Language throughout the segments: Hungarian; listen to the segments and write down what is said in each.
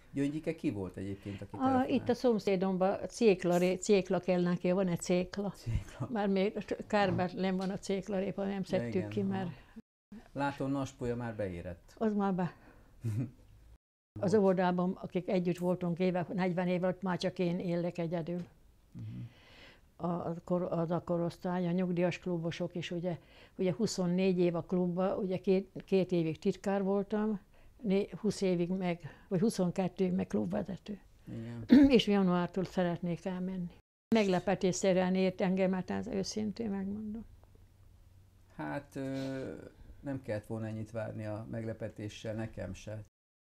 Gyöngyike ki volt egyébként, aki telefonált? Itt a szomszédomban cékla kell neki, van egy cékla. Már még Kárberlen van a céklarépa, nem szedtük ki, mert... Látom, Naspolya már beérett. Az már be. Az óvodában, akik együtt voltunk 40 év alatt, már csak én élek egyedül. Az a korosztály, a nyugdíjas klubosok is, ugye 24 év a klubban, ugye két évig titkár voltam, 20 évig vagy 22 meg klubvezető. Igen. És januártól szeretnék elmenni. Meglepetésszerűen ért engemet, ez őszintén megmondom. Hát nem kellett volna ennyit várni a meglepetéssel, nekem se.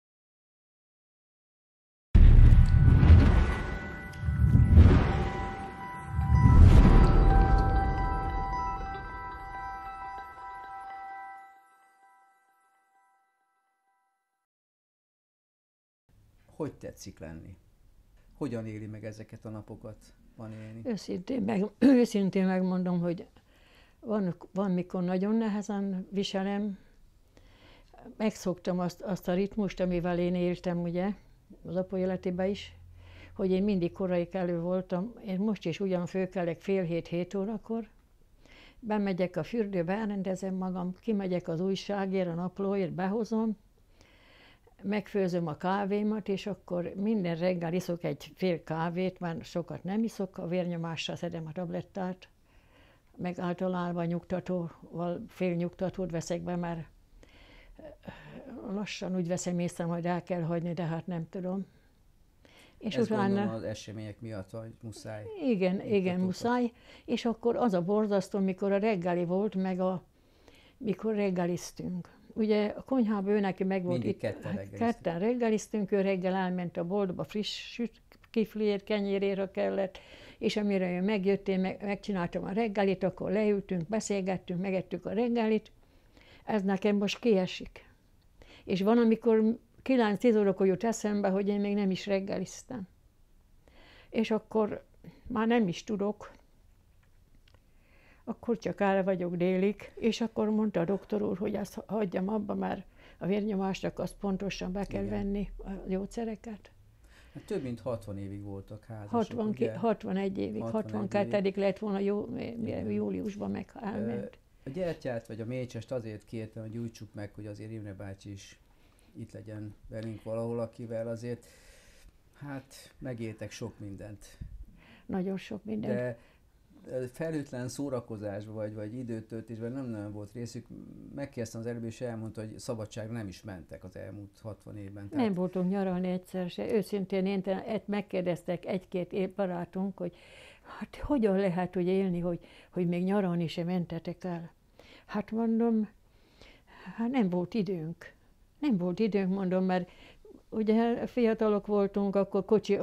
Hogy tetszik lenni? Hogyan éli meg ezeket a napokat, van élni? Őszintén megmondom, hogy van mikor nagyon nehezen viselem. Megszoktam azt a ritmust, amivel én éltem, ugye, az apu életében is, hogy én mindig korai kelő voltam. Én most is ugyan fölkelek fél 7 órakor, bemegyek a fürdőbe, elrendezem magam, kimegyek az újságért, a naplóért, behozom, megfőzöm a kávémat, és akkor minden reggel iszok egy fél kávét, már sokat nem iszok, a vérnyomással szedem a tablettát, meg általában nyugtatóval, fél nyugtatót veszek be, mert lassan úgy veszem észre, hogy el kell hagyni, de hát nem tudom. És ezt utána... gondolom az események miatt, hogy muszáj. Igen, muszáj. És akkor az a borzasztó, mikor a reggeli volt, mikor reggeliztünk. Ugye a konyhában ő neki meg volt. Mindig ketten reggeliztünk, ő reggel elment a boltba friss kifliért, kenyérére kellett, és amire ő megjött, én megcsináltam a reggelit, akkor leültünk, beszélgettünk, megettük a reggelit. Ez nekem most kiesik. És van, amikor 9-10 órakor jut eszembe, hogy én még nem is reggeliztem. És akkor már nem is tudok. Akkor csak el vagyok délig, és akkor mondta a doktor úr, hogy ezt hagyjam abba, mert a vérnyomásnak azt pontosan be kell venni, a gyógyszereket. Hát több mint 60 évig voltak házasok, 61 évig, 62. lett volna júliusban meg elment. A gyertyát vagy a mécsest azért kértem, hogy gyújtsuk meg, hogy azért Imre bácsi is itt legyen velünk valahol, akivel azért, hát megéltek sok mindent. Nagyon sok mindent. De felhőtlen szórakozásban vagy időtöltésben nem nagyon volt részük. Megkérdeztem az előbb, és elmondta, hogy szabadságra nem is mentek az elmúlt 60 évben. Tehát... Nem voltunk nyaralni egyszer se. Őszintén én megkérdeztek egy-két barátunk, hogy hát hogyan lehet úgy élni, hogy még nyaralni sem mentetek el. Hát mondom, hát nem volt időnk. Nem volt időnk, mondom, mert ugye fiatalok voltunk, akkor kocsi,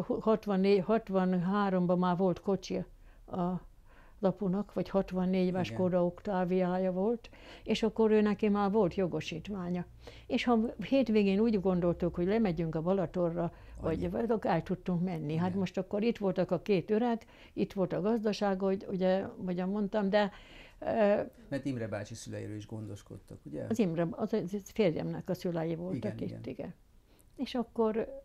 63-ban már volt kocsi a apunak, vagy 64 éves Skoda Oktáviája volt, és akkor ő neki már volt jogosítványa. És ha hétvégén úgy gondoltuk, hogy lemegyünk a Balatonra, vagy el tudtunk menni. Hát most akkor itt voltak a két öreg, itt volt a gazdaság, ugye mondtam, de... Mert Imre bácsi szüleiről is gondoskodtak, ugye? Az férjemnek a szülei voltak igen. És akkor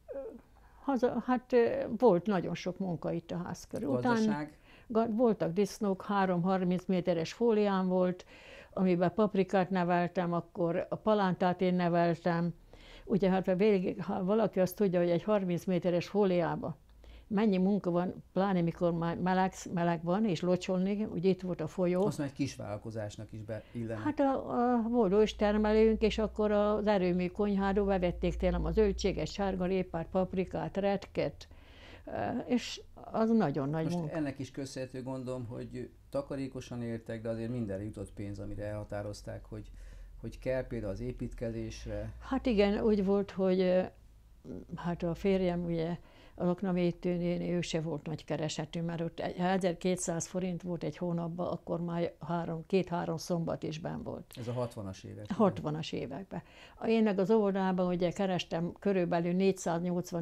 hát volt nagyon sok munka itt a ház körül. Gazdaság? Voltak disznók, 3 30 méteres fóliám volt, amiben paprikát neveltem, akkor a palántát én neveltem. Ugye hát ha valaki azt tudja, hogy egy 30 méteres fóliában mennyi munka van, pláne mikor már meleg van, és locsolni, ugye itt volt a folyó. Azt mondja, egy kis vállalkozásnak is beillene. Hát volt őstermelőnk, és akkor az erőmű konyháról bevették tényleg az zöldséget, sárgarépát, paprikát, retket, és az nagyon nagy munka. Most ennek is köszönhető, gondolom, hogy takarékosan éltek, de azért mindenre jutott pénz, amire elhatározták, hogy kell például az építkezésre. Hát igen, úgy volt, hogy hát a férjem ugye a laknavédtőnél ő se volt nagy keresetű, mert ott 1200 forint volt egy hónapban, akkor már 2-3 szombat is benn volt. Ez a 60-as években? 60-as években. Én meg az óvodában ugye kerestem körülbelül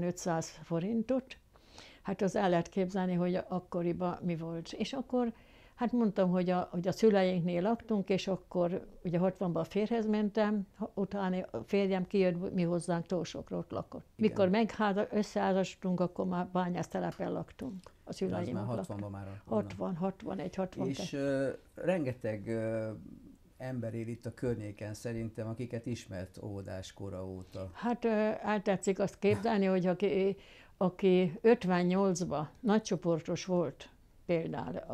480-500 forintot, hát az el lehet képzelni, hogy akkoriban mi volt. És akkor Hát mondtam, hogy a szüleinknél laktunk, és akkor ugye 60-ban férjhez mentem, utána a férjem kijött, mi hozzánk Tósokra, ott lakott. Igen. Mikor összeházasodtunk, akkor már Bányásztelepen laktunk. A Az szüleim már ott 60-ban már. 60, 61, 62. És rengeteg ember él itt a környéken szerintem, akiket ismert óvodás kora óta. Hát eltetszik azt képzelni, hogy aki 58-ban nagycsoportos volt például,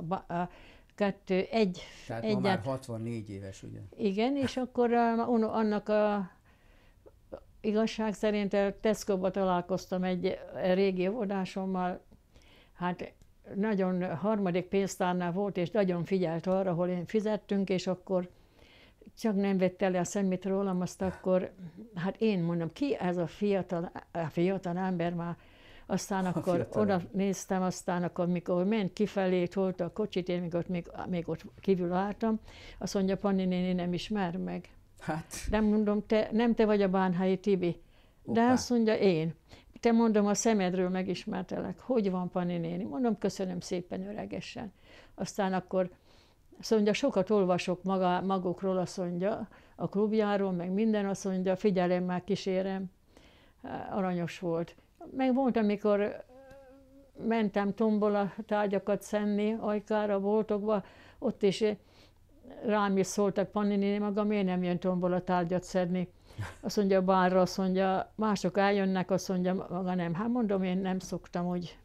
Tehát ma már 64 éves, ugye? Igen, és akkor annak a igazság szerint a Tesco-ba találkoztam egy régi óvodásommal, hát nagyon harmadik pénztárnál volt, és nagyon figyelt arra, hol én fizettünk, és akkor csak nem vette le a szemét rólam, azt akkor, hát én mondom, ki ez a fiatal ember már, aztán akkor oda néztem, aztán akkor, mikor ment kifelé, tolta a kocsit, én még ott kívül álltam, azt mondja, Panni néni nem ismer meg. Hát. De mondom, nem te vagy a Bánhelyi Tibi. De azt mondja, én. Te mondom, a szemedről megismertelek. Hogy van, Panni néni? Mondom, köszönöm szépen öregesen. Aztán akkor azt mondja, sokat olvasok magukról, azt mondja, a klubjáról, meg minden, azt mondja, figyelemmel kísérem. Aranyos volt. Meg volt, amikor mentem tombola tárgyakat szedni Ajkára, boltokba, ott is rám is szóltak, Panni néni, maga miért nem jön tombola tárgyat szedni? Azt mondja, bárra, azt mondja, mások eljönnek, azt mondja, maga nem. Hát mondom, én nem szoktam úgy.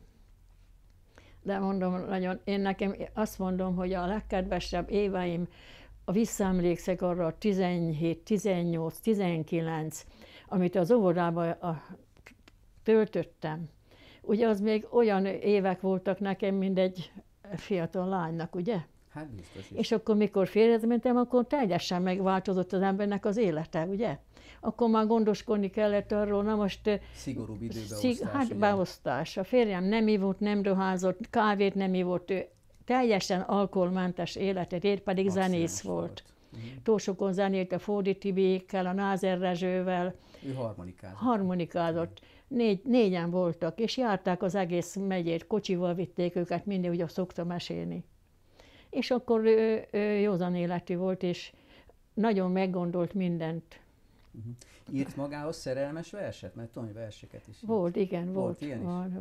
De mondom, nagyon, én nekem azt mondom, hogy a legkedvesebb éveim, visszaemlékszek arra a 17, 18, 19, amit az óvodában töltöttem. Ugye az még olyan évek voltak nekem, mint egy fiatal lánynak, ugye? Hát biztos is. És akkor, mikor férjhez mentem, akkor teljesen megváltozott az embernek az élete, ugye? Akkor már gondoskodni kellett arról, na most... Szigorúbb időbeosztás. Hát beosztás. A férjem nem ivott, nem doházott, kávét nem ivott, ő teljesen alkoholmentes életet élt, pedig zenész volt. Tósokon zenélt a Fódi Tibiékkel, a Názer Rezsővel. Ő harmonikázott. Harmonikázott. Négyen voltak, és járták az egész megyét, kocsival vitték őket, mindig, ugye szoktam mesélni. És akkor ő józan életű volt, és nagyon meggondolt mindent. Írt magához szerelmes verset? Mert tudom, hogy verseket is írt. Volt, igen, volt. Ilyen is?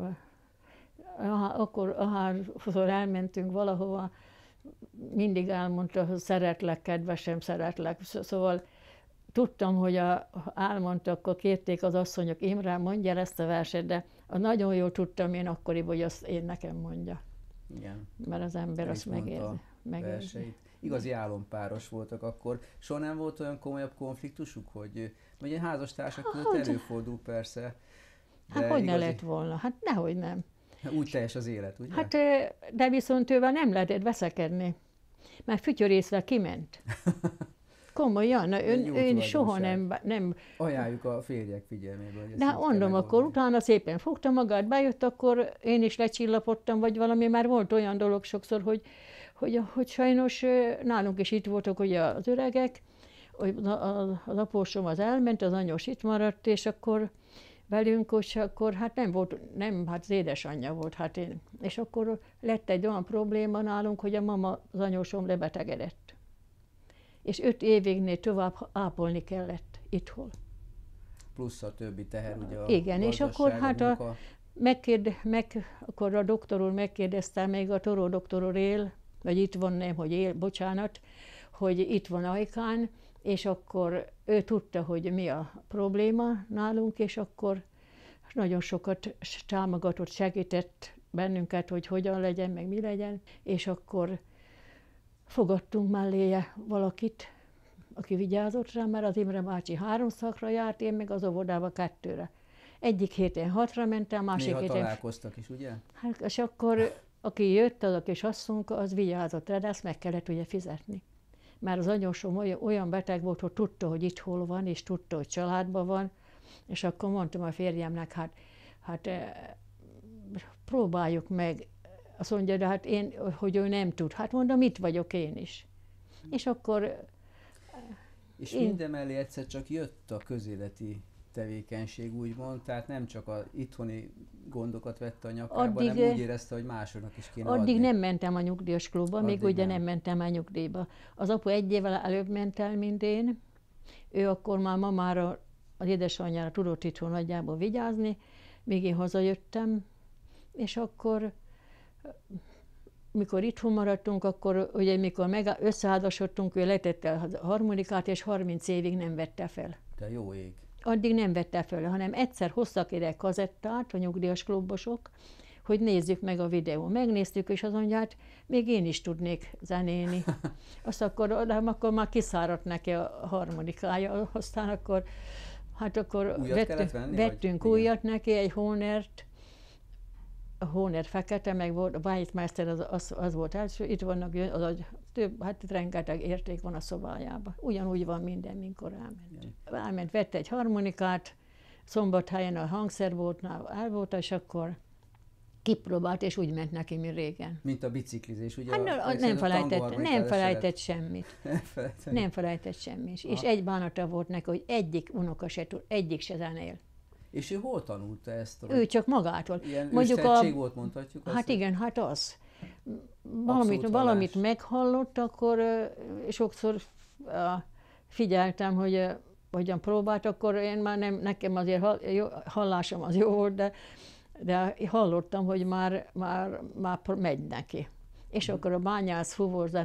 Akkor ahányszor elmentünk valahova, mindig elmondta, hogy szeretlek, kedvesem, szeretlek. Szóval tudtam, hogy elmondta, akkor kérték az asszonyok, Imre, mondja el ezt a verset, de nagyon jól tudtam én akkoriban, hogy azt én nekem mondja. Igen. Mert az ember azt megérzi. Igazi álompáros voltak akkor. Soha nem volt olyan komolyabb konfliktusuk, hogy ugye házastársak között előfordul persze. Hát hogy ne lett volna? Hát nehogy nem. Úgy teljes az élet, ugye? Hát de viszont ővel nem lehetett veszekedni, mert fütyörészvel kiment. Komolyan, ön soha nem... Ajánljuk a férjek figyelmébe, hogy de mondom, akkor utána szépen fogta magát, bejött, akkor én is lecsillapodtam, vagy valami, már volt olyan dolog sokszor, hogy sajnos nálunk is itt voltak ugye az öregek, az apósom az elment, az anyós itt maradt, és akkor velünk, és akkor hát hát az édesanyja volt, hát én. És akkor lett egy olyan probléma nálunk, hogy a mama, az anyósom lebetegedett. És 5 évignél tovább ápolni kellett itthon. Plusz a többi teher, ugye a igen, és akkor hát akkor a doktor úr megkérdezte, még a Toró doktor úr él, vagy itt van, nem, hogy él, bocsánat, hogy itt van Ajkán, és akkor ő tudta, hogy mi a probléma nálunk, és akkor nagyon sokat támogatott, segített bennünket, hogy hogyan legyen, meg mi legyen, és akkor fogadtunk melléje valakit, aki vigyázott rá, mert az Imre bácsi 3 szakra járt, én meg az óvodába 2-re. Egyik héten 6-ra mentem, másik néha héten... találkoztak is, ugye? Hát, és akkor aki jött, az a kis asszonyka, az vigyázott rá, de ezt meg kellett ugye fizetni. Mert az anyósom olyan beteg volt, hogy tudta, hogy itt hol van, és tudta, hogy családban van, és akkor mondtam a férjemnek, hát próbáljuk meg. Azt mondja, de hát hogy ő nem tud. Hát mondom, itt vagyok én is. És akkor... És mindemellé egyszer csak jött a közéleti tevékenység, úgymond, tehát nem csak az itthoni gondokat vette a nyakába, Addig, hanem úgy érezte, hogy másoknak is kéne addig adni. nem mentem a nyugdíjas klubba, még Addig ugye nem. nem mentem a nyugdíjba. Az apu 1 évvel előbb ment el, mint én. Ő akkor már mamára, az édesanyjára tudott itthon nagyjából vigyázni, míg én hazajöttem, és akkor, mikor itthon maradtunk, akkor ugye mikor összeházasodtunk, ő letette a harmonikát, és 30 évig nem vette fel. De jó ég. Addig nem vette fel, hanem egyszer hoztak ide kazettát, a nyugdíjas klubosok, hogy nézzük meg a videó. Megnéztük, és azt mondja, hát még én is tudnék zenélni. Azt akkor már kiszáradt neki a harmonikája, aztán akkor, hát akkor vettünk újat neki, egy Honert, a Honer fekete, meg volt, a Weissmeister az volt első, itt vannak, hát itt rengeteg érték van a szobájában. Ugyanúgy van minden, mikor elment. Vette egy harmonikát, Szombathelyen a hangszerboltnál el volt, és akkor kipróbált, és úgy ment neki, mint régen. Mint a biciklizés, ugye? Hát nem felejtett semmit. Nem felejtett semmit. És egy bánata volt neki, hogy egyik unoka se tud, egyik se zenél. És ő hol tanulta ezt? Ő csak magától. Ilyen ősztegység volt, mondhatjuk? Hát igen, hát az. Valamit meghallott, akkor sokszor figyeltem, hogy hogyan próbált, akkor én már nem, nekem azért hallásom az jó volt, de hallottam, hogy már megy neki. És akkor a Bányász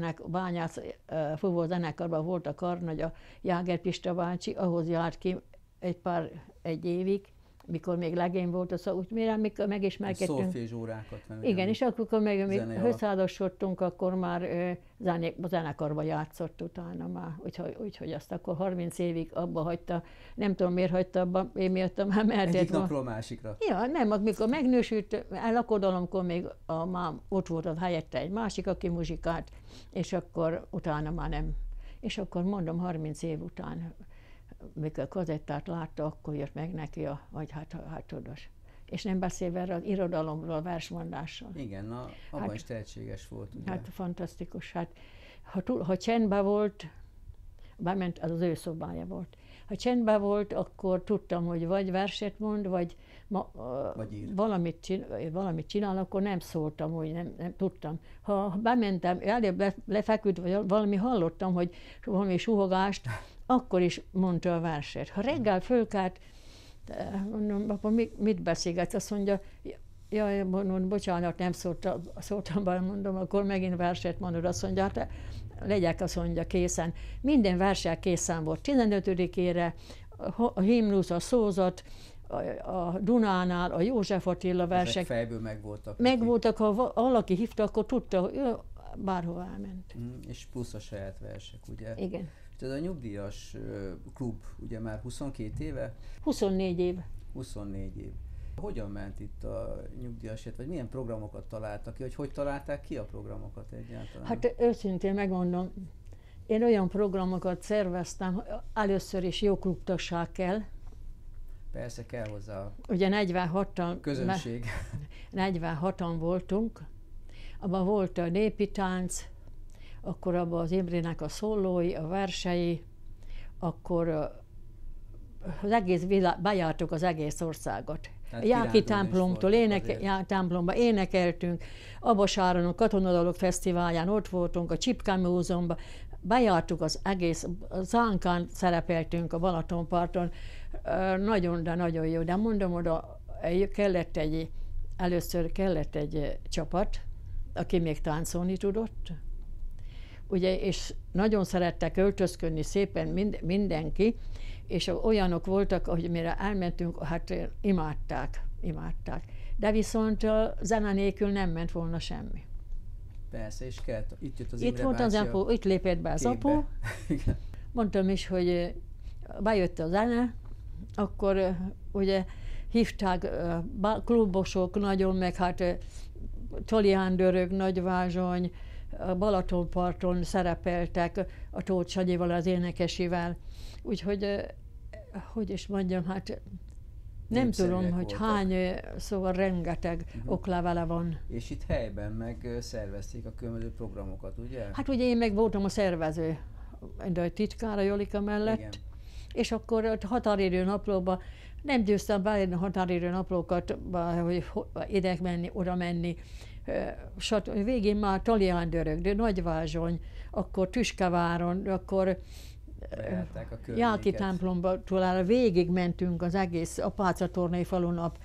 fuvolzenekarban volt a karnagy, a Jáger Pista bácsi, ahhoz járt ki egy évig, mikor még legény volt, úgy mikor megismerkedtünk. Szolfézsórákat. Igen, és akkor még hozzáadosodtunk, akkor már zenekarba játszott utána már, úgyhogy azt akkor 30 évig abba hagyta. Nem tudom, miért hagyta abba, én miattam már mehetett. Egyik napról másikra. Ja, nem, amikor megnősült, lakodalomkor még már ott volt az helyette egy másik, aki muzsikált, és akkor utána már nem. És akkor mondom, 30 év után, mikor kazettát látta, akkor jött meg neki, hogy hát tudod. És nem beszélve erre az irodalomról, versmondással. Igen, abban is tehetséges volt. Ugye? Hát fantasztikus. Hát, ha csendben volt, bement, az ő szobája volt. Ha csendben volt, akkor tudtam, hogy vagy verset mond, vagy valamit csinál, akkor nem szóltam, hogy nem tudtam. Ha bementem, előbb lefeküdt, vagy valami hallottam, hogy valami suhogást, akkor is mondta a verset. Ha reggel fölkelt, mondom, apa, mit beszélgetsz? Azt mondja, jaj, mondom, bocsánat, nem szóltam be, mondom, akkor megint verset mondod. Azt mondja, hát legyek, azt mondja, készen. Minden versel készen volt. 15-ére a himnusz, a szózat, a Dunánál, a József Attila versek. Ezek fejből megvoltak. Megvoltak, ha valaki hívta, akkor tudta, hogy bárhova elment. És plusz a saját versek, ugye? Igen. Ez a nyugdíjas klub ugye már 22 éve? 24 év. 24 év. Hogyan ment itt a nyugdíjas, vagy milyen programokat találtak ki, hogy találták ki a programokat egyáltalán? Hát őszintén megmondom, én olyan programokat szerveztem, először is jó klubtagság kell. Persze kell hozzá ugye 46-an, közönség. 46-an voltunk, abban volt a népi tánc, akkor abban az Imrének a szólói, a versei, akkor az egész bejártuk az egész országot. Jáki templomtól templomba énekeltünk, Abasáron a Katonadalok Fesztiválján ott voltunk, a Csipkán Múzeumban, bejártuk az egész, a Zánkán szerepeltünk a Balatonparton, nagyon, de nagyon jó. De mondom, oda először kellett egy csapat, aki még táncolni tudott, ugye, és nagyon szerettek öltözködni szépen mindenki, és olyanok voltak, hogy mire elmentünk, hát imádták. De viszont a zene nélkül nem ment volna semmi. Persze, és kellett, itt jött az Imre volt az apu, itt lépett be az apu. Mondtam is, hogy bejött a zene, akkor ugye hívták klubosok nagyon, meg hát Tolián Dörög, Nagyvázsony, a Balatonparton szerepeltek a Tóth Sanyival, az énekesivel. Úgyhogy, hogy is mondjam, hát nem tudom, hogy voltak. Hány, szóval rengeteg oklevele van. És itt helyben meg szervezték a különböző programokat, ugye? Hát ugye én meg voltam a szervező, de a titkára Jolika mellett, igen. És akkor a határidő naplóba nem győztem beírni a határidő naplókat, hogy ide menni, oda menni. Végén már Talián-Dörög, de Nagyvázsony, akkor Tüskeváron, akkor Jálki templomba talán végig mentünk az egész Apácatornai falunap.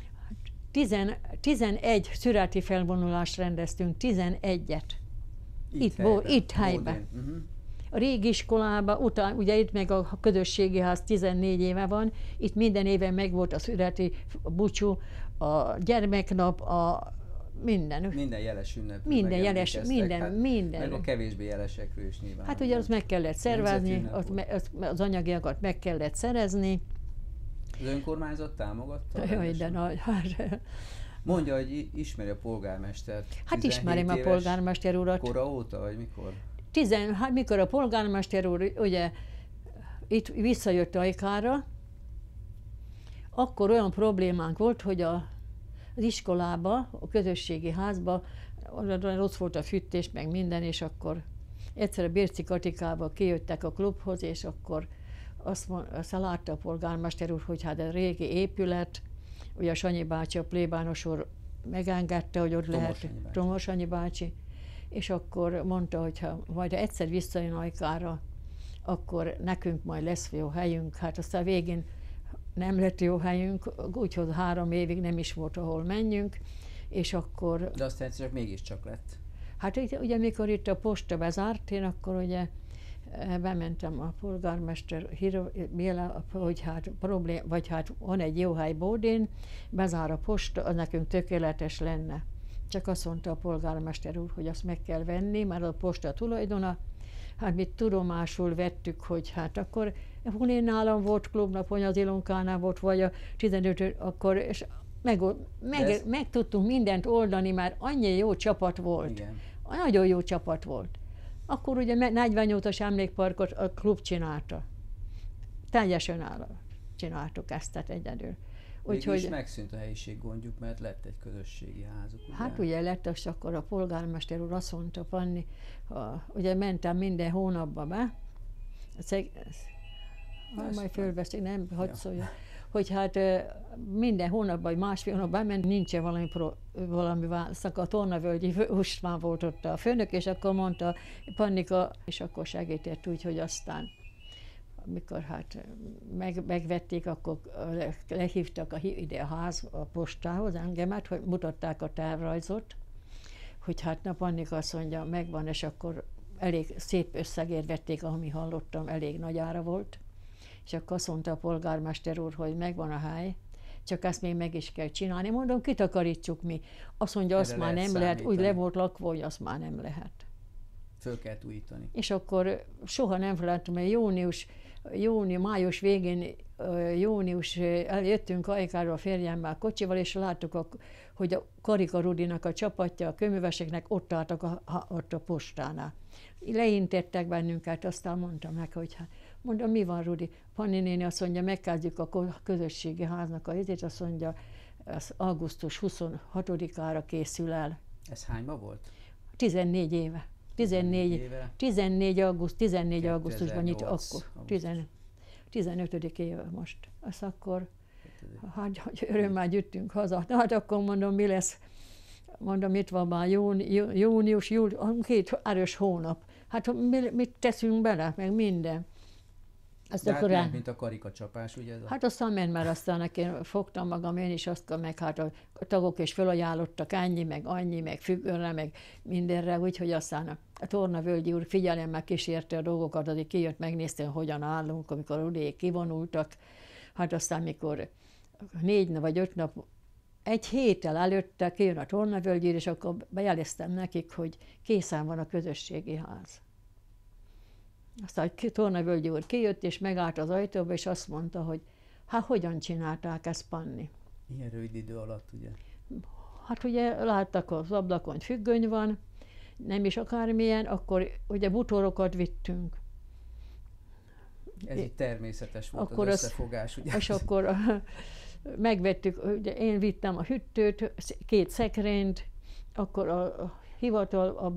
11 szüreti felvonulást rendeztünk, 11-et. Itt helyben. A régi iskolában, ugye itt meg a közösségi ház 14 éve van, itt minden éven megvolt a szüreti búcsú, a gyermeknap, a minden. Minden jeles ünnep. Minden. Meg a kevésbé jelesekről is nyilván. Hát ugye azt meg kellett szervezni, az anyagiakat meg kellett szerezni. Az önkormányzat támogatta? Jaj, de nagy. Mondja, hogy ismeri a polgármestert. Hát ismerem a polgármester urat. Kora óta, vagy mikor? Hát mikor a polgármester úr ugye itt visszajött Ajkára, akkor olyan problémánk volt, hogy az iskolába, a közösségi házba rossz volt a fűtés, meg minden, és akkor egyszer a Bérci Katikába kijöttek a klubhoz, és akkor azt látta a polgármester úr, hogy hát a régi épület, ugye a Sanyi bácsi, a plébános úr megengedte, hogy ott lehet, Tomos Sanyi bácsi, és akkor mondta, hogy ha majd egyszer visszajön Ajkára, akkor nekünk majd lesz jó helyünk. Hát aztán végén nem lett jó helyünk, úgyhogy 3 évig nem is volt, ahol menjünk, és akkor... De aztán egyszer mégiscsak lett. Hát ugye mikor itt a posta bezárt, én akkor ugye bementem a polgármester hírre, hogy hát vagy hát van egy jó hely Bódén, bezár a posta, az nekünk tökéletes lenne. Csak azt mondta a polgármester úr, hogy azt meg kell venni, mert a posta tulajdona. Hát mi tudomásul vettük, hogy hát akkor én nálam volt klubnap, vagy az Ilonkánál volt, vagy a 15, akkor és meg tudtunk mindent oldani, mert annyi jó csapat volt. Igen. Nagyon jó csapat volt. Akkor ugye 48-as emlékparkot a klub csinálta. Teljesen csináltuk ezt, tehát egyedül. Úgyhogy is megszűnt a helyiség gondjuk, mert lett egy közösségi házuk. Ugye? Hát ugye lett, és akkor a polgármester úr azt mondta, Panni, ugye mentem minden hónapba be, majd fölveszik, nem, hadd szólja, hogy hát minden hónapban, vagy másfél hónapban ment, nincs valami válaszak. A Tornavölgyi Ustván volt ott a főnök, és akkor mondta Pannika, és akkor segített úgy, hogy aztán amikor hát megvették, akkor lehívtak ide a ház, a postához engemet, hogy mutatták a tervrajzot, hogy hát Pannika azt mondja, megvan, és akkor elég szép összegért vették, ahogy hallottam, elég nagy ára volt. És akkor azt mondta a polgármester úr, hogy megvan a hely, csak ezt még meg is kell csinálni. Mondom, kitakarítsuk mi. Azt mondja, azt már nem lehet, úgy le volt lakva, hogy azt már nem lehet. Föl kell újítani. És akkor soha nem felejtem, mert május végén, eljöttünk Ajkáról a férjemmel kocsival, és láttuk, hogy a Karika Rudinak a csapatja, a köműveseknek ott álltak ott a postánál. Leintettek bennünket, aztán mondtam neki, hogy hát, mondom, mi van, Rudi? Panni néni azt mondja, megkezdjük a közösségi háznak a helyzét, azt mondja, az augusztus 26-ára készül el. Ez hányban volt? 14 éve. 14 augusztusban nyit, akkor 15. éve most. Azt akkor, hát örömmel jöttünk haza. Hát akkor mondom, mi lesz? Mondom, itt van már június, 2 erős hónap. Hát mit teszünk bele, meg minden. De hát nem, mint a karikacsapás, ugye? Hát aztán ment, mert aztán én fogtam magam, én is azt, meg hát a tagok is felajánlottak ennyi, meg annyi, meg függőnre, meg mindenre, úgyhogy aztán a Tornavölgyi úr figyelemmel kísérte a dolgokat, addig kijött, megnézte, hogyan állunk, amikor udék kivonultak. Hát aztán, mikor 4 vagy 5 nap, egy héttel előtte kijön a Tornavölgyi, és akkor bejeleztem nekik, hogy készen van a közösségi ház. Aztán Tornavölgyi úr kijött, és megállt az ajtóba, és azt mondta, hogy hát hogyan csinálták ezt, Panni? Ilyen rövid idő alatt, ugye? Hát ugye láttak, az ablakon függöny van, nem is akármilyen, akkor ugye butorokat vittünk. Ez így természetes volt akkor az összefogás, ugye? És akkor megvettük, ugye én vittem a hűtőt, 2 szekrényt, akkor a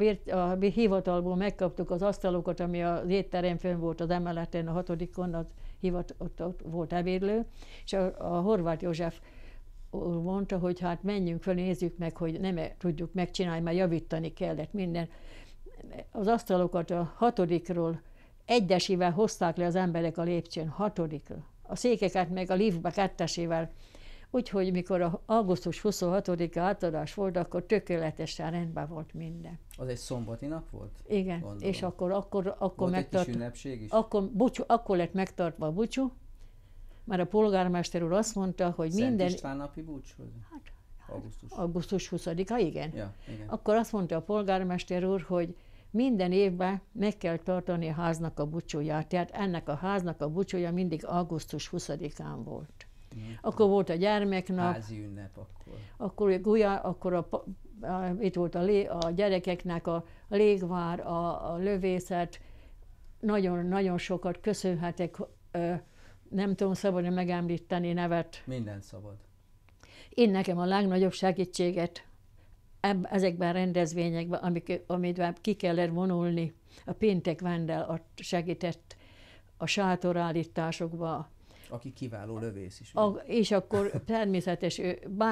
hivatalból megkaptuk az asztalokat, ami az étterem fönn volt az emeleten, a 6-on, az ott volt ebédlő, és a Horváth József úr mondta, hogy hát menjünk föl, nézzük meg, hogy nem tudjuk megcsinálni, mert javítani kellett minden. Az asztalokat a 6-ról egyesével hozták le az emberek a lépcsőn, 6-ról. A székeket meg a liftbe 2-esével. Úgyhogy mikor augusztus 26-a átadás volt, akkor tökéletesen rendben volt minden. Az egy szombati nap volt? Igen, gondolom. És akkor volt egy kis ünnepség is? Akkor lett megtartva a búcsú, mert a polgármester úr azt mondta, hogy Szent minden... István napi búcsú? Hát, augusztus. Augusztus 20-a, igen. Ja, igen. Akkor azt mondta a polgármester úr, hogy minden évben meg kell tartani a háznak a búcsúját. Tehát ennek a háznak a búcsúja mindig augusztus 20-án volt. Akkor volt a gyermeknap. Házi ünnep akkor. Akkor itt volt a gyerekeknek a légvár, a lövészet. Nagyon sokat köszönhetek, nem tudom szabadni megemlíteni nevet. Minden szabad. Én nekem a legnagyobb segítséget ezekben a rendezvényekben, amit ki kellett vonulni, a Péntek Vendel segített a sátorállításokba. Aki kiváló lövész is. És akkor természetes,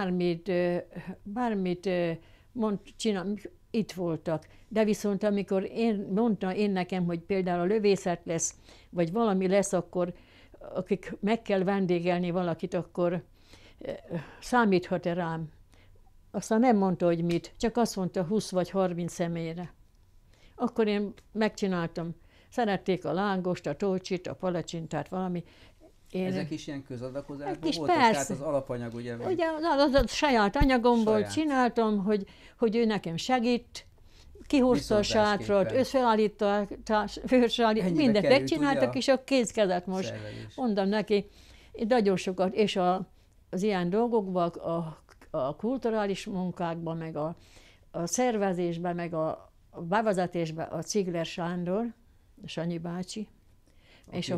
bármit csinál, itt voltak. De viszont amikor mondta én nekem, hogy például a lövészet lesz, vagy valami lesz, akkor akik meg kell vendégelni valakit, akkor számíthat-e rám? Aztán nem mondta, hogy mit, csak azt mondta 20 vagy 30 személyre. Akkor én megcsináltam. Szerették a lángost, a tócsit, a palacsintát, valami. Ezek is ilyen közadakozásban voltak? Persze. Tehát az alapanyag ugye? Ugye az saját anyagomból csináltam, hogy ő nekem segít, kihúzta a sátrat, összeállítta, mindent megcsináltak, és a kézkezet most. Szervelés. Mondom neki, nagyon sokat, és az ilyen dolgokban, a kulturális munkákban, meg a szervezésben, meg a bevezetésben a Cigler Sándor, Sanyi bácsi, és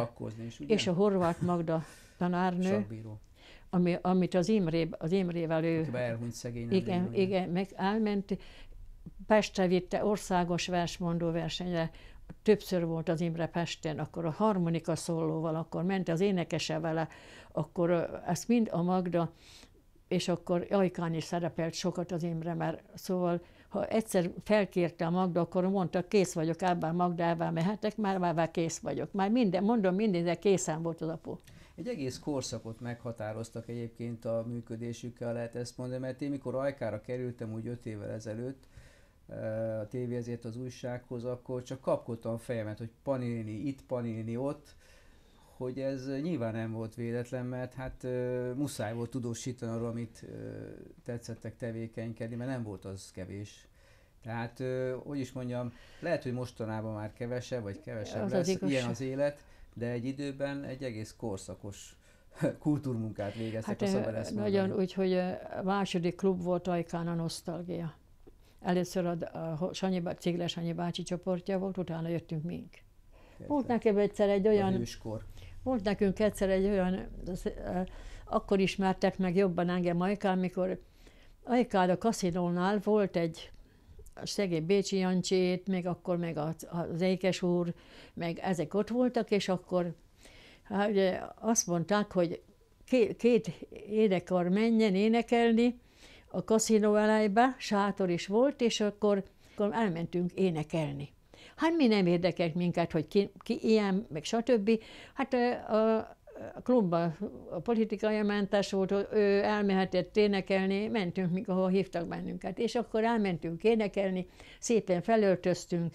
a Horváth Magda tanárnő, amit az Imrével ő... Akiben elhunyt szegény. Igen, meg elment, Pestre vitte országos versmondó versenyre, többször volt az Imre Pesten, akkor a harmonika szólóval, akkor ment az énekese vele, akkor ezt mind a Magda, és akkor Ajkán is szerepelt sokat az Imre, mert szóval, ha egyszer felkérte a Magda, akkor mondta, kész vagyok, ebben Magdával mehetek, már kész vagyok. Már mindenre készen volt az apu. Egy egész korszakot meghatároztak egyébként a működésükkel, lehet ezt mondani, mert én mikor Ajkára kerültem úgy 5 évvel ezelőtt, a tévé ezért az újsághoz, akkor csak kapkodtam a fejemet, hogy Pani itt, Pani ott, hogy ez nyilván nem volt véletlen, mert hát muszáj volt tudósítani arról, amit tetszettek tevékenykedni, mert nem volt az kevés. Tehát, hogy is mondjam, lehet, hogy mostanában már kevesebb, vagy kevesebb az lesz, ilyen az élet, de egy időben egy egész korszakos kultúrmunkát végeztek, hát, a szabad ezt mondani. Nagyon úgy, hogy a második klub volt Ajkán a Nosztalgia. Először a Cigler Sanyi bácsi csoportja volt, utána jöttünk mink. Volt nekünk egyszer egy olyan... Volt nekünk egyszer egy olyan... Akkor ismertek meg jobban engem Ajkán, mikor Ajkán a kaszinónál volt egy szegény Bécsi Jancsét, még akkor meg az Ékes úr, meg ezek ott voltak, és akkor hát, azt mondták, hogy két énekar menjen énekelni a kaszinó elejbe, sátor is volt, és akkor elmentünk énekelni. Hát mi nem érdekelt minket, hogy ki ilyen, meg stb. Hát a klubban a politikai mentes volt, ő elmehetett énekelni, mentünk, ahol hívtak bennünket. És akkor elmentünk énekelni, szépen felöltöztünk,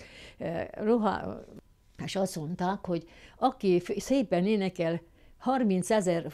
és azt mondták, hogy aki szépen énekel 30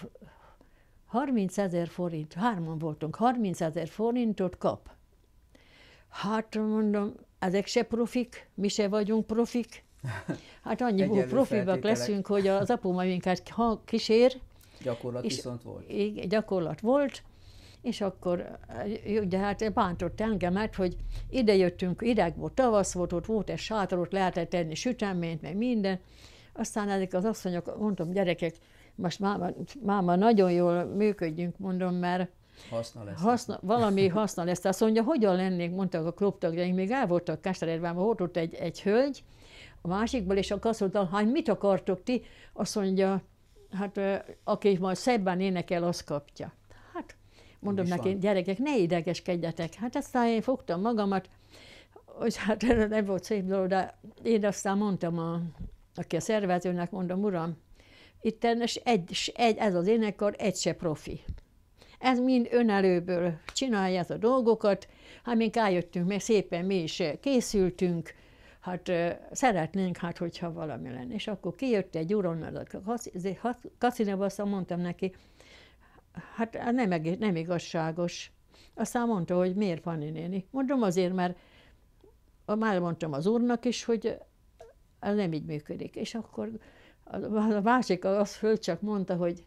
000 forint, 3-an voltunk, 30 000 forintot kap. Hát mondom, ezek se profik, mi se vagyunk profik. Hát annyi profibak leszünk, hogy az apuma minket kísér. Gyakorlat viszont volt. Igen, gyakorlat volt, és akkor ugye hát bántott engemet, hogy ide jöttünk, ideg volt, tavasz volt, ott volt egy sátor, ott lehetett tenni süteményt, meg minden. Aztán ezek az asszonyok, mondom, gyerekek, most máma nagyon jól működjünk, mondom, mert valami haszna lesz. Azt mondja, hogyan lennék, mondtak a klubtagjaink, még el voltak Keseredben, volt ott egy hölgy, a másikból, és akkor azt mondta, hát mit akartok ti? Azt mondja, hát aki majd szebben énekel, az kapja. Hát mondom neki, van. Gyerekek, ne idegeskedjetek. Hát aztán én fogtam magamat, hogy hát nem volt szép dolog, de én aztán mondtam, aki a szervezőnek, mondom, uram, itt ez az énekkar egy se profi. Ez mind önelőből csinálja ezt a dolgokat, hát mink eljöttünk, mert szépen mi is készültünk, hát szeretnénk, hát hogyha valami lenne. És akkor kijött egy úr onnan a kaszinóba, aztán mondtam neki, hát nem igazságos. Aztán mondta, hogy miért, Fanni néni? Mondom azért, mert már mondtam az úrnak is, hogy ez nem így működik. És akkor a másik az föl csak mondta, hogy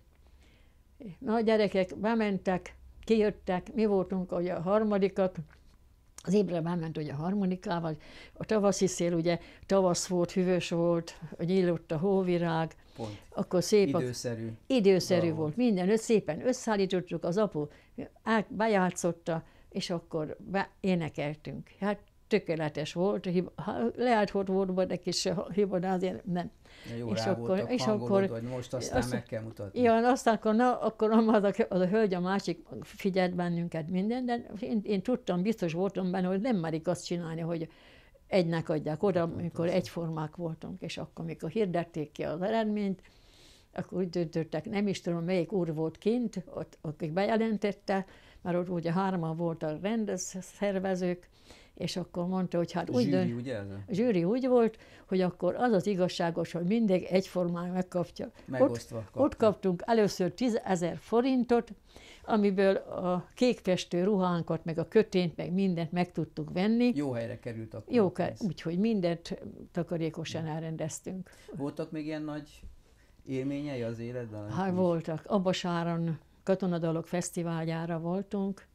na gyerekek, bementek, kijöttek, mi voltunk ugye a harmadikat, az Imre bement ugye a harmonikával, a tavaszi szél, ugye tavasz volt, hűvös volt, nyílott a hóvirág, pont. Akkor szép időszerű volt, minden szépen összeállítottuk, az apu bejátszotta, és akkor énekeltünk. Hát tökéletes volt, lehet, hogy volt egy kis hiba, de azért nem. Jó, és akkor hogy most aztán meg kell mutatni. Ja, aztán akkor az a hölgy, a másik figyelt bennünket minden, de én tudtam, biztos voltam benne, hogy nem merik azt csinálni, hogy egynek adják oda, amikor egyformák voltunk, és akkor, amikor hirdették ki az eredményt, akkor úgy döntöttek, nem is tudom, melyik úr volt kint, akik bejelentette, mert ott ugye 3 volt a szervezők, és akkor mondta, hogy hát úgy zsűri, ugye ez? A zsűri úgy volt, hogy akkor az az igazságos, hogy mindig egyformán megkapja. Ott kaptunk először 10 000 forintot, amiből a kékfestő ruhánkat, meg a kötényt, meg mindent meg tudtuk venni. Jó helyre került akkor. Jó, úgyhogy mindent takarékosan elrendeztünk. Voltak még ilyen nagy élményei az életben? Hát voltak. Abasáron Katonadalok Fesztiváljára voltunk.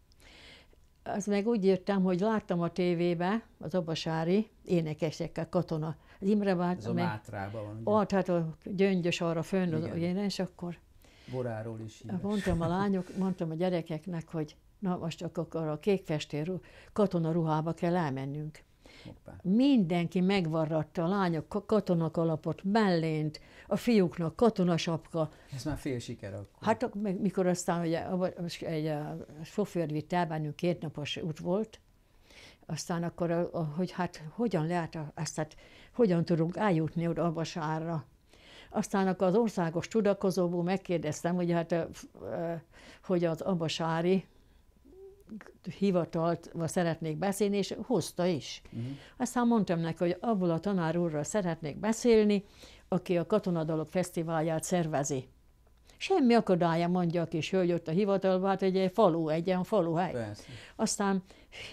Az meg úgy írtam, hogy láttam a tévébe az abasári énekesekkel, katona. Az Imre bácsi. Ez a Mátrában van, ugye? Ott, hát a Gyöngyös arra fönn, és akkor Boráról is híres. Mondtam a gyerekeknek, hogy na most akkor a kékfestér katona ruhába kell elmennünk. Hoppá. Mindenki megvarratta, a lányok katonakalapot, mellént, a fiúknak katonasapka. Ez már fél siker akkor. Hát mikor aztán ugye, egy sofőr vitt el bennünk, 2 napos út volt, aztán akkor, hogy hát hogyan lehet, hát hogyan tudunk eljutni oda Abasárra. Aztán akkor az országos tudakozóból megkérdeztem, hogy hát hogy az abasári hivatalt szeretnék beszélni, és hozta is. Aztán mondtam neki, hogy abból a tanár úrral szeretnék beszélni, aki a Katonadalok Fesztiválját szervezi. Semmi akadálya, mondja a kis hölgy ott a hivatalba, hát egy falu, egy ilyen faluhely. Persze. Aztán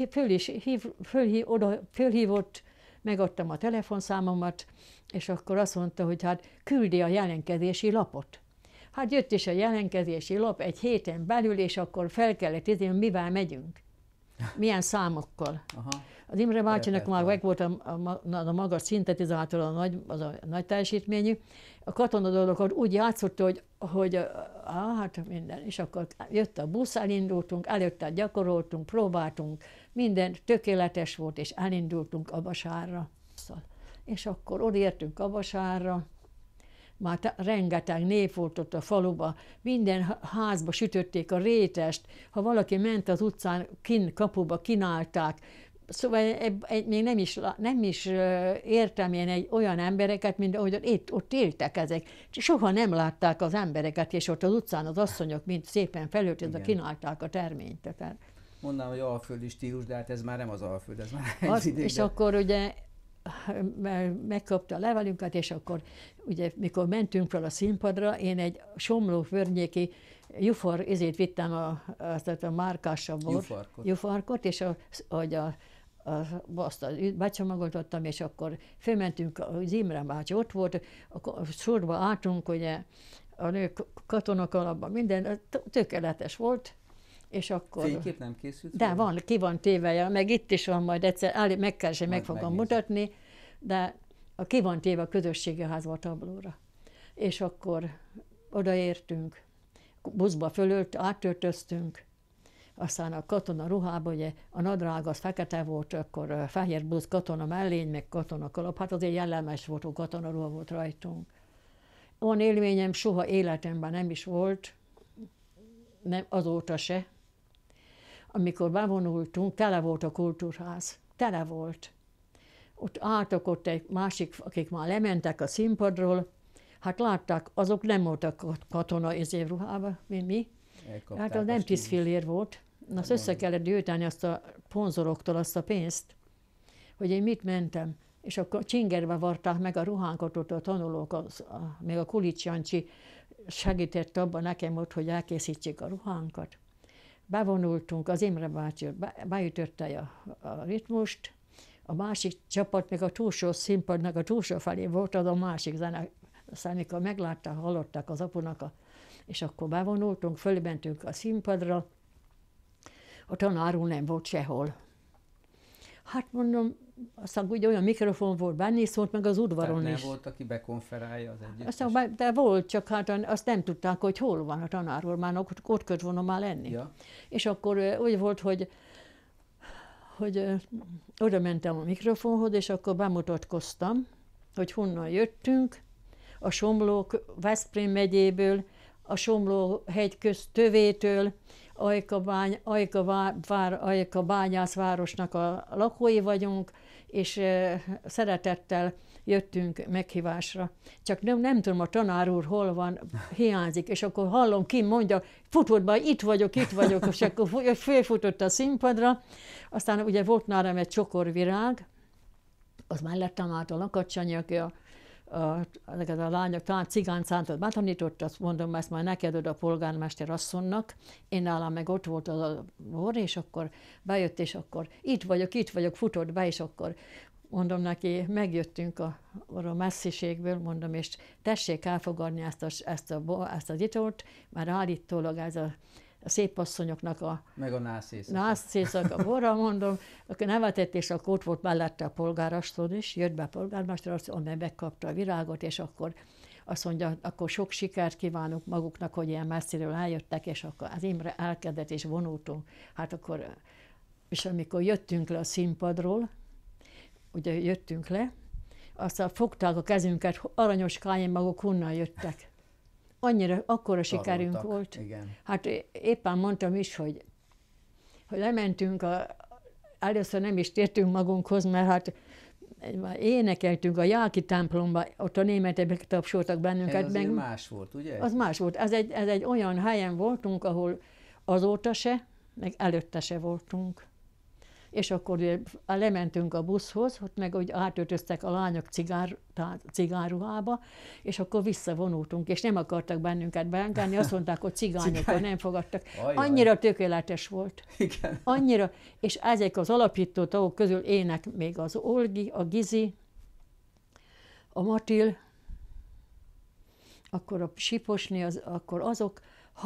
fölhívott, megadtam a telefonszámomat, és akkor azt mondta, hogy hát küldi a jelentkezési lapot. Hát jött is a jelentkezési lap egy héten belül, és akkor fel kellett idézni, hogy mivel megyünk. Milyen számokkal. Aha. Az Imre bácsinak már meg volt a magas szintetizátor, az a nagy teljesítményű. A katonadalokat úgy játszotta, hogy hát minden. És akkor jött a busz, elindultunk, előtte gyakoroltunk, próbáltunk, minden tökéletes volt, és elindultunk Abasárra. És akkor odértünk Abasárra, már rengeteg nép volt ott a faluba, minden házba sütötték a rétest, ha valaki ment az utcán, kapuba kínálták. Szóval még nem is értem én olyan embereket, mint ahogy ott éltek ezek. Soha nem látták az embereket, és ott az utcán az asszonyok mind szépen felöltözve kínálták a terményt. Mondanám, hogy alföldi stílus, de hát ez már nem az alföld, ez már és akkor ugye megkapta a levelünket, és akkor ugye mikor mentünk fel a színpadra, én egy somló környéki ezért vittem a márkásabb jufarkot, és azt becsomagoltattam, és akkor fölmentünk, az Imre bácsi ott volt, akkor sorba álltunk, ugye a nők katonakalapban, minden tökéletes volt, és akkor... Fénykép nem készült? De ki van téve, meg itt is van, majd egyszer megkeresem, meg fogom mutatni, de ki van téve a közösségi házba tablóra. És akkor odaértünk, buszba fölött, áttöltöztünk, aztán a katona ruhába, ugye a nadrág az fekete volt, akkor fehér busz katona mellény, meg katona kalap, hát azért jellemes volt, hogy katona ruha volt rajtunk. olyan élményem soha életemben nem is volt, nem, azóta se. Amikor bevonultunk, tele volt a kultúrház. Tele volt. Ott álltak ott egy másik, akik már lementek a színpadról, hát látták, azok nem voltak katona ruhában, mint mi. Hát az nem 10 fillér volt. Azt össze kellett gyűjteni azt a ponzoroktól azt a pénzt, hogy én mit mentem. És akkor csingerbe varták meg a ruhánkat ott a tanulók, még a Kulics Jancsi segített abban nekem ott, hogy elkészítsék a ruhánkat. Bevonultunk, az Imre bácsi beütötte a ritmust, a másik csapat, meg a túlsó színpadnak a túlsó felé volt az a másik zene. Aztán amikor meglátták, hallották az apunak, és akkor bevonultunk, fölmentünk a színpadra, a tanár úr nem volt sehol. Hát mondom, aztán ugye olyan mikrofon volt benne, szólt meg az udvaron tehát is. nem volt, aki bekonferálja az együttes? Aztán, de volt, csak hát azt nem tudták, hogy hol van a tanár úr, már ott köt volna már lenni. Ja. És akkor úgy volt, hogy oda mentem a mikrofonhoz, és akkor bemutatkoztam, hogy honnan jöttünk, a Somló Veszprém megyéből, a Somló hegyköz tövétől, Ajka bányászvárosnak a lakói vagyunk, és szeretettel jöttünk meghívásra. Csak nem tudom, a tanár úr hol van, hiányzik, és akkor hallom, ki mondja, futott be, itt vagyok, és akkor fölfutott a színpadra. Aztán ugye volt nálam egy csokorvirág, az mellettem állt a Lakacsanyi, aki ezeket a lányok talán cigáncántot betanított, azt mondom, ezt már neked oda a polgármester asszonynak. Én nálam meg ott volt az a bor, és akkor bejött, és akkor itt vagyok, futott be, és akkor mondom neki, megjöttünk arra messziségből, mondom, és tessék elfogadni ezt az italt, mert állítólag ez a szép asszonyoknak meg a nászészak a borra, mondom, akkor nevetett, és akkor ott volt mellette a polgárasszony is, jött be a polgármester, amely megkapta a virágot, és akkor azt mondja, akkor sok sikert kívánok maguknak, hogy ilyen messziről eljöttek, és akkor az Imre elkezdett, és vonultunk. Hát akkor, és amikor jöttünk le a színpadról, ugye jöttünk le, aztán fogták a kezünket, aranyoskáim maguk honnan jöttek. Akkora sikerünk volt. Igen. Hát éppen mondtam is, hogy lementünk, először nem is tértünk magunkhoz, mert hát énekeltünk a Jáki templomba, ott a németek tapsoltak bennünket. Ez azért más volt, ugye? Az más volt. Ez egy olyan helyen voltunk, ahol azóta se, meg előtte se voltunk. És akkor lementünk a buszhoz, ott meg úgy átöltöztek a lányok cigárruhába, és akkor visszavonultunk, és nem akartak bennünket beengedni, azt mondták, hogy cigányokkal nem fogadtak. Annyira tökéletes volt. Igen. Annyira, és ezek az alapító tagok közül ének még az Olgi, a Gizi, a Matil, akkor a Siposni, akkor azok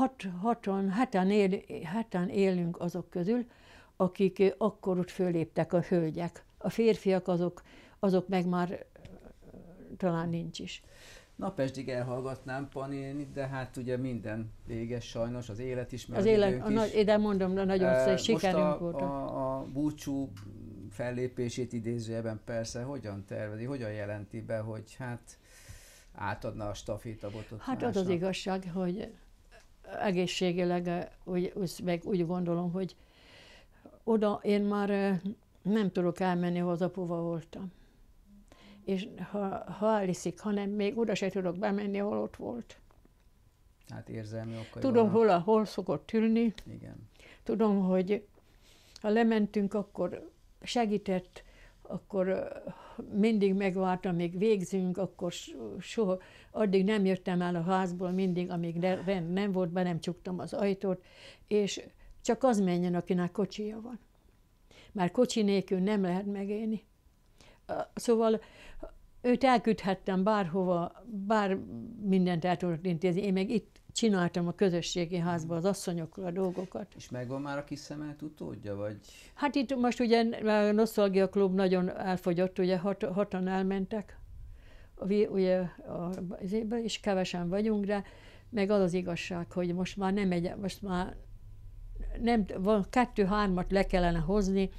heten élünk azok közül, akik akkor ott föléptek a hölgyek. A férfiak azok meg már talán nincs is. Napestig elhallgatnám Panénit, de hát ugye minden véges sajnos, az élet is, meg az élet, is. De mondom, nagyon sikerünk volt. A búcsú fellépését idézőjelben persze hogyan tervezi, hogyan jelenti be, hogy hát átadna a stafétabotot Hát másnak? az igazság, hogy egészségileg meg úgy gondolom, hogy oda én már nem tudok elmenni, ahhoz apuval voltam. És ha elhiszik, hanem még oda se tudok bemenni, ahol ott volt. Hát érzelmi okai tudom, vannak. hol szokott ülni. Igen. Tudom, hogy ha lementünk, akkor segített, akkor mindig megvártam, még végzünk, akkor soha, addig nem jöttem el a házból, mindig, amíg rend nem volt, be nem csuktam az ajtót, és csak az menjen, akinek kocsija van. Mert kocsi nélkül nem lehet megélni. Szóval őt elküldhettem bárhova, bár mindent el tudott intézni. Én meg itt csináltam a közösségi házban az asszonyokkal a dolgokat. És megvan már a kis szemelt utódja, vagy? Hát itt most ugye a Nosztalgia Klub nagyon elfogyott, ugye hatan elmentek, ugye és kevesen vagyunk, de meg az az igazság, hogy most már nem, 2-3-at le kellene hozni,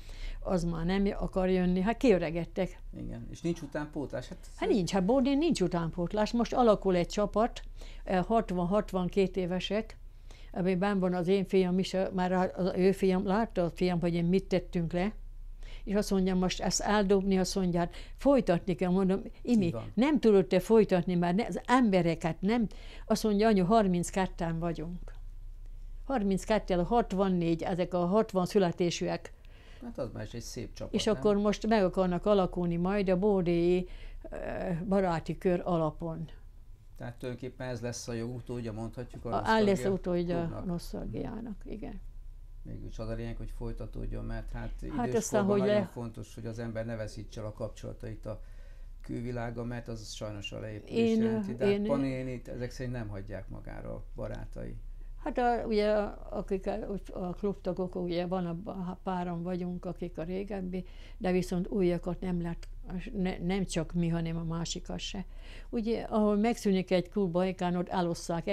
az már nem akar jönni. Hát kiöregedtek. Igen, és nincs utánpótlás? Hát nincs, hát Bordén nincs utánpótlás. Most alakul egy csapat, 60-62 évesek, amiben van az én fiam is, már az ő fiam, látta a fiam, hogy én mit tettünk le, és azt mondja, most ezt eldobni, azt mondja, hát folytatni kell, mondom, Imi, nem tudod te folytatni, mert az embereket nem, azt mondja, anyu, 32-en vagyunk. 32, 64, ezek a 60 születésűek. Hát az már is egy szép csapat. És nem? akkor most meg akarnak alakulni majd a bordélyi baráti kör alapon. Tehát tulajdonképpen ez lesz a jó utódja, mondhatjuk lesz utódja a nosztalgiának, igen. Mégis az a lényeg, hogy folytatódjon, mert hát aztán, időskorban nagyon fontos, hogy az ember ne veszítse el a kapcsolatait a külvilága, mert az sajnos a leépülés jelenti. De Paninénit ezek szerint nem hagyják magára a barátai. Hát ugye, akik a klubtagok, ugye van páran vagyunk, akik a régebbi, de viszont újakat nem lett, nem csak mi, hanem a másikat se. Ugye, ahol megszűnik egy klub Bajkán, ott elosszák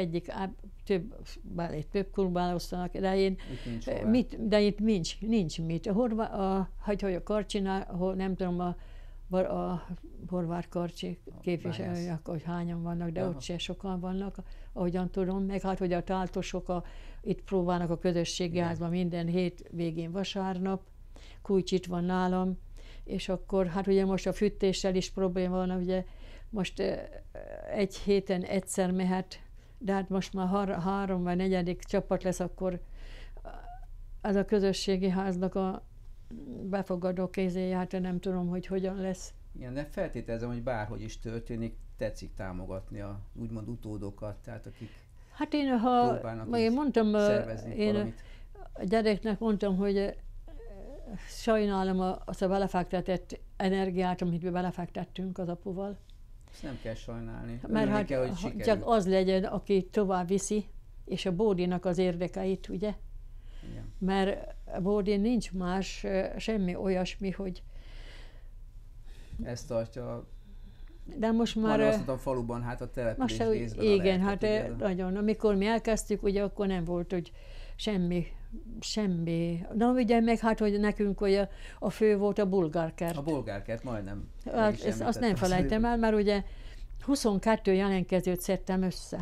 több klubba elosztanak, de itt nincs mit. A Karcsinál, ahol nem tudom, a Horváth Karcsi képviselők, hogy hányan vannak, de ott se sokan vannak, ahogyan tudom, meg hát, hogy a táltosok itt próbálnak a közösségi házban minden hétvégén vasárnap, Kújcs itt van nálam, és akkor hát ugye most a fűtéssel is probléma van, ugye most egy héten egyszer mehet, de hát most már 3 vagy 4. csapat lesz, akkor ez a közösségi háznak a befogadó kézéje, hát nem tudom, hogy hogyan lesz. Igen, de feltételezem, hogy bárhogy is történik, tetszik támogatni a úgymond utódokat, tehát akik hát próbálnak mondtam, szervezni valamit. A gyereknek mondtam, hogy sajnálom azt a belefektetett energiát, amit mi belefektettünk az apuval. Ezt nem kell sajnálni. Mert hát kell, hogy csak az legyen, aki tovább viszi, és a Bódinak az érdekeit, ugye? Igen. Mert a Bódin nincs más, semmi olyasmi, hogy... Ezt tartja de most már... azt mondtam, faluban, hát a település részben igen, hát nagyon. Amikor mi elkezdtük, ugye akkor nem volt, hogy semmi. Na ugye meg hát, hogy nekünk ugye a fő volt a bulgárkert. A bulgárkert majdnem. Hát azt nem felejtem el, mert ugye 22 jelentkezőt szedtem össze.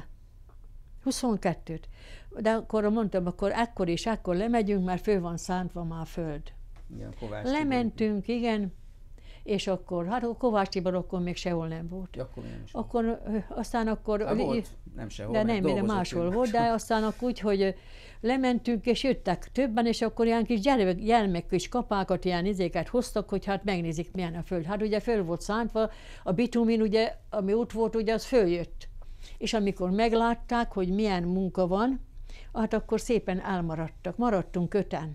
22-t. De akkor mondtam, akkor lemegyünk, mert föl van szántva már a föld. Igen, lementünk, igen, és akkor, hát a Kovács Tibor akkor még sehol nem volt. Ja, akkor nem is akkor, aztán akkor... volt, nem sehol, de nem, de máshol volt, de aztán akkor úgy, hogy lementünk, és jöttek többen, és akkor ilyen kis gyermek kis kapákat, ilyen izéket hoztak, hogy hát megnézik, milyen a föld. Hát ugye föl volt szántva, a bitumin ugye, ami ott volt, ugye az följött. És amikor meglátták, hogy milyen munka van, hát akkor szépen elmaradtak. Maradtunk 5-en.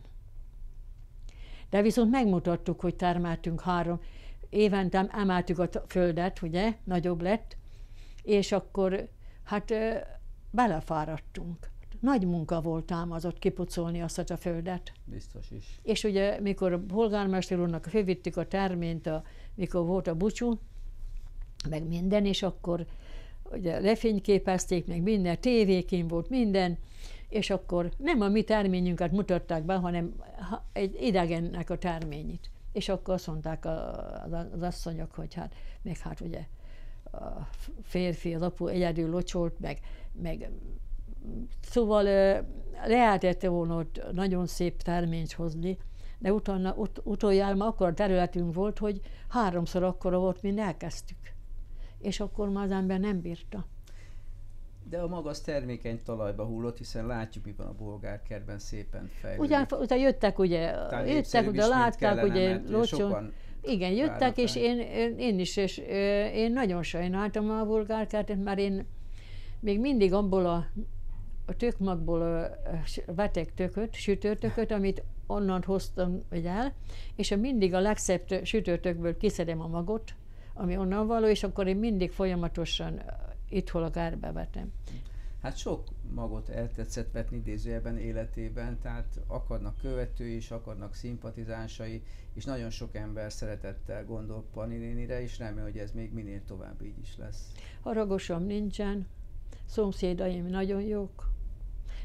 De viszont megmutattuk, hogy termeltünk 3. Évente emeltük a földet, ugye, nagyobb lett, és akkor hát belefáradtunk. Nagy munka volt ám az ott kipucolni azt a földet. Biztos is. És ugye, mikor a polgármester úrnak fölvittük a terményt, mikor volt a búcsú, meg minden, és akkor ugye lefényképezték, meg minden, tévékén volt minden, és akkor nem a mi terményünket mutatták be, hanem egy idegennek a terményét. És akkor azt mondták az asszonyok, hogy hát, meg hát ugye a férfi, az apu egyedül locsolt, meg szóval lehetett volna ott nagyon szép terményt hozni, de utána, utoljára már akkor a területünk volt, hogy 3-szor akkora volt, mint elkezdtük. És akkor már az ember nem bírta. De a maga az termékeny talajba hullott, hiszen látjuk, mi van a bolgárkertben, szépen fejlődik. Utána jöttek, ugye, látták, ugye, locson. Igen, jöttek, és én is, és én nagyon sajnáltam a bolgárkertet, mert én még mindig abból a tökmagból vetek tököt, sütőtököt, amit onnan hoztam el, és mindig a legszebb sütőtökből kiszedem a magot, ami onnan való, és akkor én mindig folyamatosan itthon a kárba vetem. Hát sok magot eltetszett vetni idézőjelben életében, tehát akadnak követői is, akadnak szimpatizánsai, és nagyon sok ember szeretettel gondol Pani nénire, és remélem, hogy ez még minél tovább így is lesz. Haragosom nincsen, szomszédaim nagyon jók,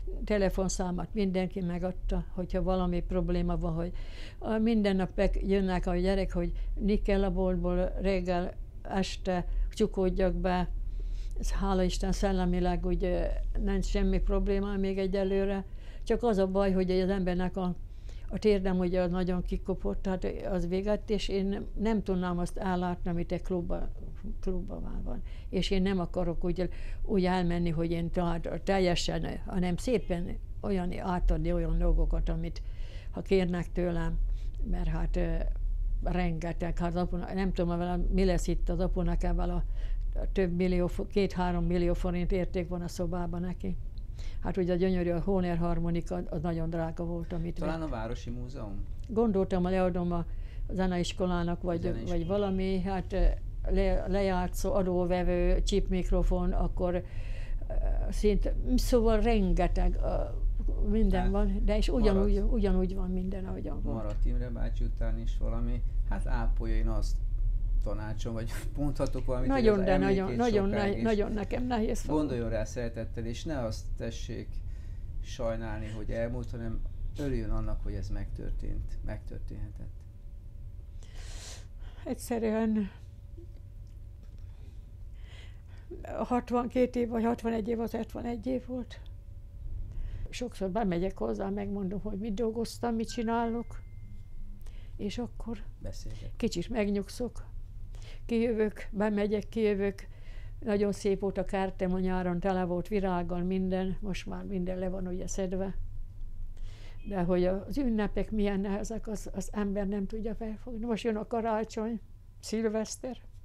telefonszámát mindenki megadta, hogyha valami probléma van, hogy minden nap jönnek a gyerek, hogy mi kell a boltból reggel, este, csukódjak be. Ez hála Isten szellemileg úgy nincs semmi probléma még egyelőre. Csak az a baj, hogy az embernek a térdem ugye az nagyon kikopott, tehát az véget, és én nem tudnám azt ellátni, amit egy klubban van. És én nem akarok úgy elmenni, hogy én teljesen, hanem szépen átadni olyan dolgokat, amit ha kérnek tőlem, mert hát rengeteg, hát apuna, nem tudom, mi lesz itt az apunakával, a több millió, 2-3 millió forint érték van a szobában neki. Hát ugye a gyönyörű, a Hohner harmonika, az nagyon drága volt, amit talán a Városi Múzeum? Gondoltam, hogy leadom a zeneiskolának, vagy valami, hát lejátszó, adóvevő, chip mikrofon, akkor szóval rengeteg minden hát, van, de és ugyanúgy van minden, ahogyan volt. Maradt Imre bácsi után is valami, hát ápolja, én azt tanácsom, vagy mondhatok valamit, nagyon, de nagyon nekem nehéz. Gondoljon rá szeretettel, és ne azt tessék sajnálni, hogy elmúlt, hanem örüljön annak, hogy ez megtörténhetett. Egyszerűen 62 év vagy 61 év az 71 év volt. Sokszor bemegyek hozzá, megmondom, hogy mit dolgoztam, mit csinálok, és akkor kicsit megnyugszok. Kijövök, nagyon szép volt a kertem a nyáron, tele volt virággal minden, most már minden le van ugye szedve. De hogy az ünnepek milyen nehezek, az ember nem tudja felfogni. Most jön a karácsony, szilveszter.